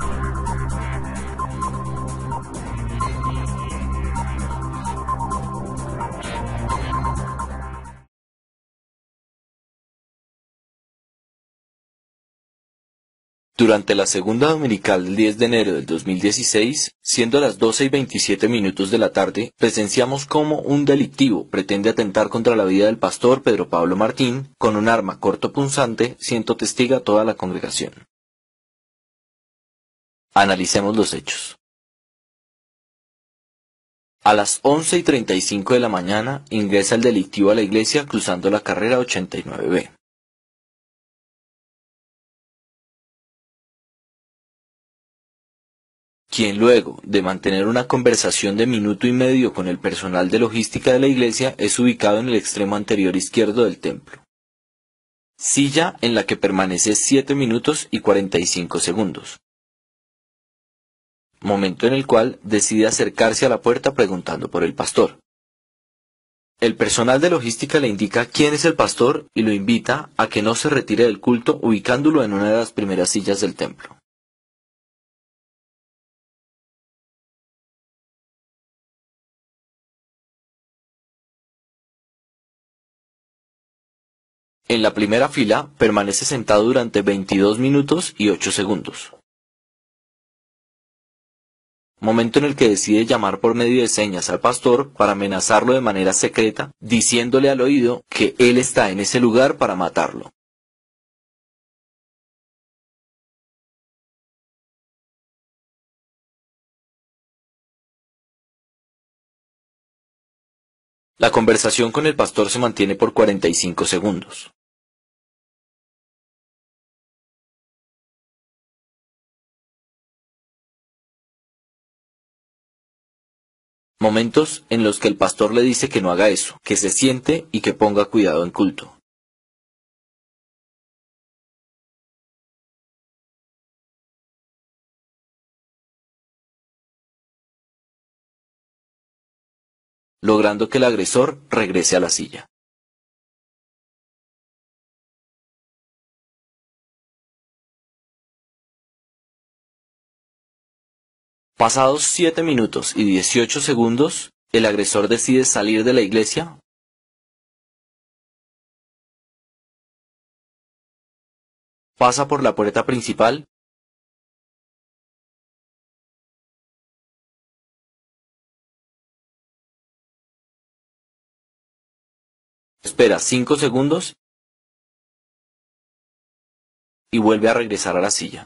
Durante la segunda dominical del 10 de enero del 2016, siendo las 12:27 de la tarde, presenciamos cómo un delictivo pretende atentar contra la vida del pastor Pedro Pablo Martín con un arma cortopunzante, siendo testiga toda la congregación. Analicemos los hechos. A las 11:35 de la mañana ingresa el delictivo a la iglesia cruzando la carrera 89B. Quien luego de mantener una conversación de minuto y medio con el personal de logística de la iglesia es ubicado en el extremo anterior izquierdo del templo. Silla en la que permanece 7 minutos y 45 segundos. Momento en el cual decide acercarse a la puerta preguntando por el pastor. El personal de logística le indica quién es el pastor y lo invita a que no se retire del culto ubicándolo en una de las primeras sillas del templo. En la primera fila permanece sentado durante 22 minutos y 8 segundos. Momento en el que decide llamar por medio de señas al pastor para amenazarlo de manera secreta, diciéndole al oído que él está en ese lugar para matarlo. La conversación con el pastor se mantiene por 45 segundos. Momentos en los que el pastor le dice que no haga eso, que se siente y que ponga cuidado en culto. Logrando que el agresor regrese a la silla. Pasados 7 minutos y 18 segundos, el agresor decide salir de la iglesia, pasa por la puerta principal, espera 5 segundos y vuelve a regresar a la silla.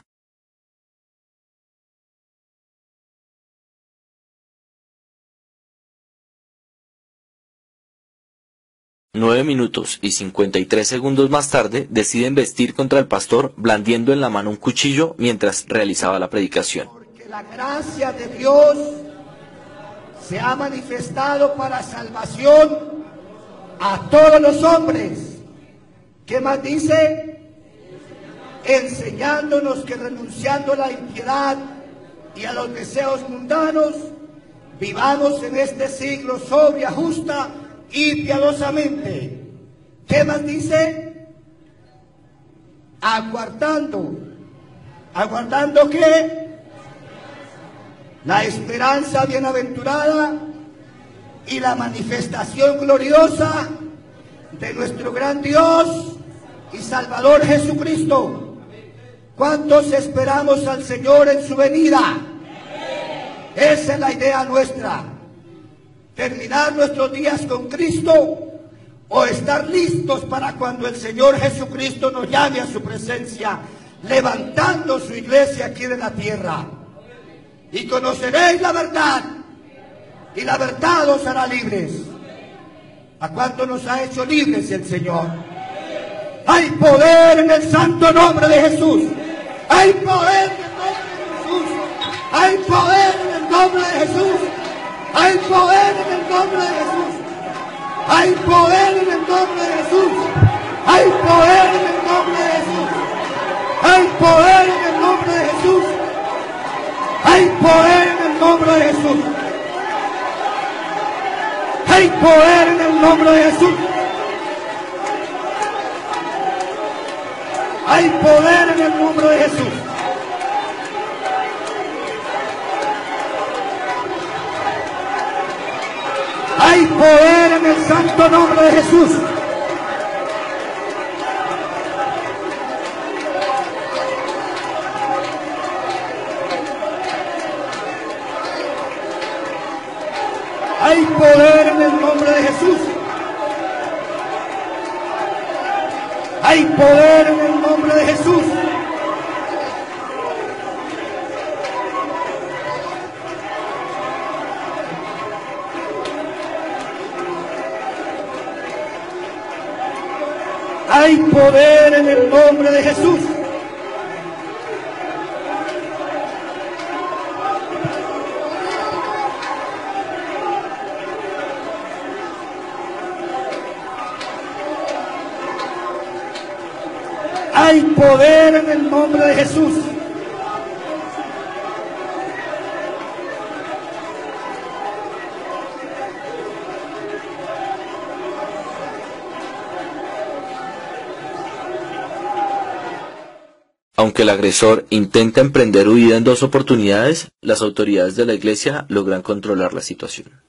Nueve minutos y 53 segundos más tarde decide embestir contra el pastor blandiendo en la mano un cuchillo mientras realizaba la predicación. Porque la gracia de Dios se ha manifestado para salvación a todos los hombres. ¿Qué más dice? Enseñándonos que renunciando a la impiedad y a los deseos mundanos, vivamos en este siglo sobria, justa y piadosamente. ¿Qué más dice? Aguardando ¿qué? La esperanza bienaventurada y la manifestación gloriosa de nuestro gran Dios y Salvador Jesucristo. ¿Cuántos esperamos al Señor en su venida? Esa es la idea nuestra. Terminar nuestros días con Cristo o estar listos para cuando el Señor Jesucristo nos llame a su presencia, levantando su iglesia aquí de la tierra. Y conoceréis la verdad, y la verdad os hará libres. ¿A cuánto nos ha hecho libres el Señor? Hay poder en el santo nombre de Jesús. Hay poder en el nombre de Jesús. Hay poder en el nombre de Jesús. Hay poder en el nombre de Jesús. Hay poder en el nombre de Jesús. Hay poder en el nombre de Jesús. Hay poder en el nombre de Jesús. Hay poder en el nombre de Jesús. Hay poder en el nombre de Jesús. Hay poder en el nombre de Jesús. santo nombre de Jesús. Hay poder en el nombre de Jesús. Hay poder en el nombre de Jesús. Hay poder en el nombre de Jesús. Hay poder en el nombre de Jesús. Aunque el agresor intenta emprender huida en 2 oportunidades, las autoridades de la iglesia logran controlar la situación.